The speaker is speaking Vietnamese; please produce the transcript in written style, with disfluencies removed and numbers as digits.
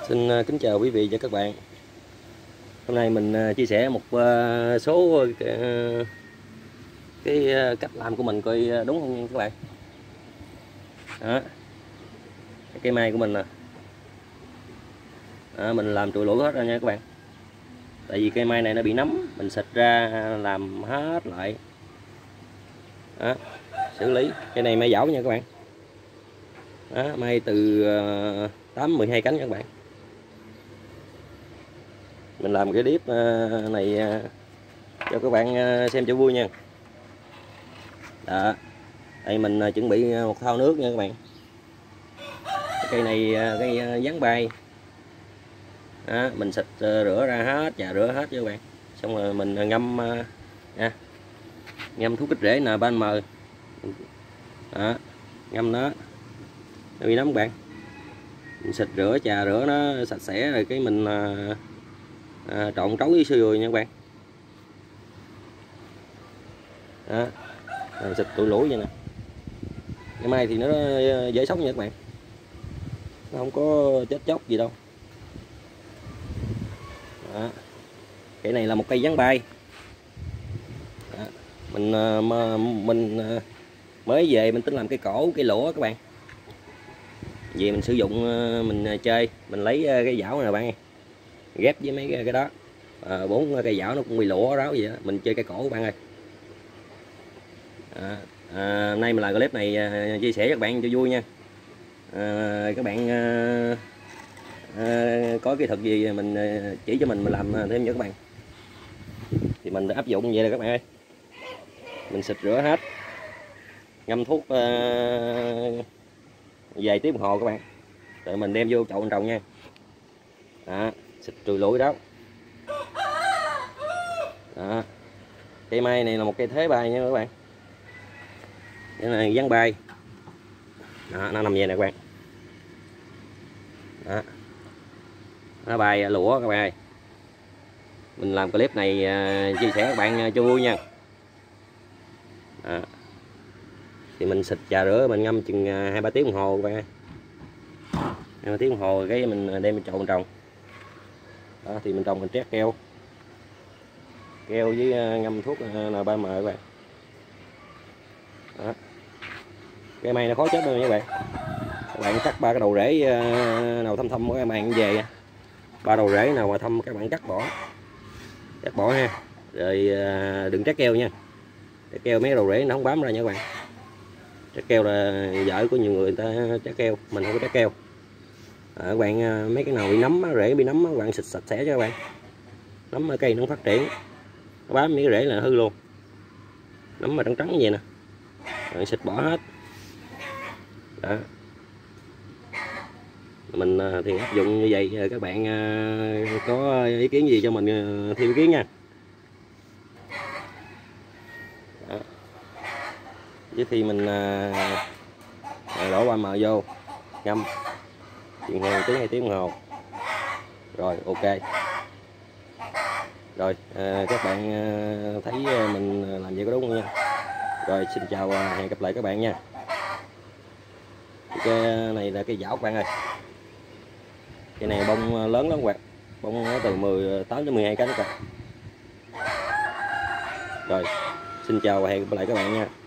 Xin kính chào quý vị và các bạn. Hôm nay mình chia sẻ một số cái cách làm của mình coi đúng không nha các bạn. Đó, cái cây mai của mình nè. Mình làm trụi lũi hết rồi nha các bạn. Tại vì cây mai này nó bị nấm, mình xịt ra làm hết lại. Đó, xử lý. Cái này mai dảo nha các bạn. Đó, mai từ 8-12 cánh nha các bạn. Mình làm cái clip này cho các bạn xem cho vui nha. Đó, đây mình chuẩn bị một thau nước nha các bạn. Cây này cây gián bay. Đó, mình xịt rửa ra hết, chà rửa hết cho các bạn. Xong rồi mình ngâm ngâm thuốc kích rễ N3M. Đó, ngâm nó bị nấm các bạn. Mình xịt rửa, chà rửa nó sạch sẽ rồi cái mình trộn trấu với xôi dừa nha các bạn. Đó, rồi xịt tụi lũi vậy nè. Ngày mai thì nó dễ sống nha các bạn, nó không có chết chóc gì đâu. Đó. Cái này là một cây gián bay. Đó. Mình mới về mình tính làm cây cổ, cây lũa các bạn. Về mình sử dụng mình chơi, mình lấy cái dảo này bạn, ghép với mấy cái đó. 4 cây dảo nó cũng bị lũa ráo gì đó. Mình chơi cây cổ các bạn ơi. Nay mình làm clip này chia sẻ cho các bạn cho vui nha. Các bạn có kỹ thuật gì mình chỉ cho mình làm thêm cho các bạn, thì mình áp dụng vậy là các bạn ơi. Mình xịt rửa hết, ngâm thuốc vài tiếng đồng hồ các bạn, rồi mình đem vô chậu trồng nha. Đó, xịt trừ lũi đó. Đó, cây mai này là một cây thế bay nha các bạn. Cái này gián bay. Đó, nó nằm vậy nè các bạn. Đó, nó bay lũa các bạn ơi. Mình làm clip này chia sẻ các bạn cho vui nha. Đó. Thì mình xịt trà rửa, mình ngâm chừng 2-3 tiếng đồng hồ các bạn ơi. 2-3 tiếng đồng hồ cái mình đem trộn trồng. Đó, thì mình trồng mình trét keo với ngâm thuốc N3M các bạn. Đó. Cây mai nó khó chết đâu nha các bạn. Các bạn cắt 3 cái đầu rễ nào thâm của các bạn về, 3 đầu rễ nào mà thâm các bạn cắt bỏ ha. Rồi đừng trét keo nha. Trét keo mấy đầu rễ nó không bám ra nha các bạn. Trét keo là vợ của nhiều người ta trét keo, mình không có trét keo. Các bạn mấy cái nào bị nấm, rễ bị nấm các bạn xịt sạch sẽ cho các bạn. Nấm cây nó phát triển, nó bám mấy cái rễ là hư luôn. Nấm mà trắng trắng vậy nè, rồi xịt bỏ hết. Đó. Mình thì áp dụng như vậy. Các bạn có ý kiến gì cho mình thêm ý kiến nha. Đó. Với khi mình đổ 3M vô ngâm chừng 1-2 tiếng đồng hồ rồi ok. Rồi các bạn thấy mình làm vậy có đúng không nha. Rồi xin chào, hẹn gặp lại các bạn nha. Cái này là cây dảo các bạn ơi. Cây này bông lớn lắm các bạn, bông nó từ 18-12 cánh các bạn. Rồi xin chào và hẹn gặp lại các bạn nha.